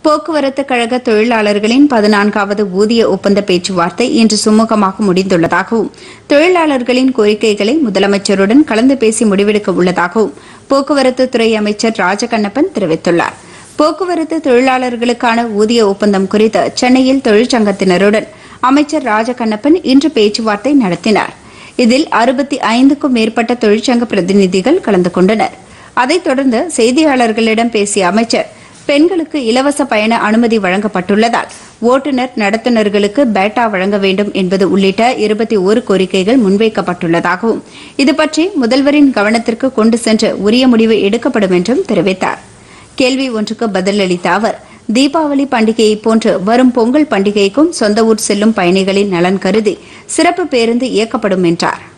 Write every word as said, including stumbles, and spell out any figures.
போக்குவரத்து கழக தொழிலாளர்களின் பதினான்காவது ஊதிய ஒப்பந்த பேச்சுவார்த்தை இன்று சுமூகமாக முடிந்துள்ளதாகவும் தொழிலாளர்களின் கோரிக்கைகளை முதலமைச்சருடன் கலந்து பேசி முடிவெடுக்க உள்ளதாகவும் போக்குவரத்து துறை அமைச்சர் ராஜகண்ணப்பன் தெரிவித்துள்ளார். போக்குவரத்து தொழிலாளர்களுக்கான ஊதிய ஒப்பந்தம் குறித்து சென்னையில் தொழிற்சங்கத்தினருடன் அமைச்சர் ராஜகண்ணப்பன் இன்று பேச்சுவார்த்தை நடத்தினார். இதில் அறுபத்தி ஐந்துக்கும் மேற்பட்ட தொழிற்சங்க பிரதிநிதிகள் கலந்து கொண்டனர். அதைத் தொடர்ந்து செய்தியாளர்களிடம் பேசிய அமைச்சர், பெண்களுக்கு இலவச பயண அனுமதி வழங்கப்பட்டுள்ளதால் ஓட்டுநர் நடத்துனர்களுக்கு பேட்டா வழங்க வேண்டும் என்பது உள்ளிட்ட இருபத்தி ஒரு கோரிக்கைகள் முன்வைக்கப்பட்டுள்ளதாகவும் இதுபற்றி முதல்வரின் கவனத்திற்கு கொண்டு சென்று உரிய முடிவு எடுக்கப்படும் என்றும் தெரிவித்தார். கேள்வி ஒன்றுக்கு பதிலளித்த அவர், தீபாவளி பண்டிகையை போன்று வரும் பொங்கல் பண்டிகைக்கும் சொந்த ஊர் செல்லும் பயணிகளின் நலன் கருதி சிறப்பு பேருந்து இயக்கப்படும் என்றார்.